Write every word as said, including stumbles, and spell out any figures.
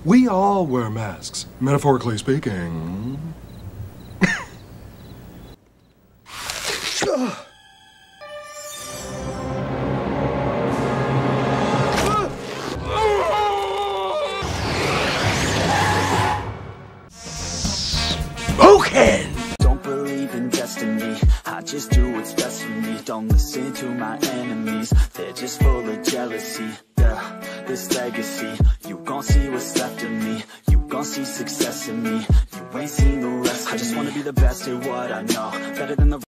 We all wear masks, metaphorically speaking. Spoken! Don't believe in destiny, I just do what's best for me. Don't listen to my enemies, they're just full of jealousy. Yeah, this legacy, you gon' see what's left of me. You gon' see success in me, you ain't seen the rest of me. I just wanna be the best at what I know, better than the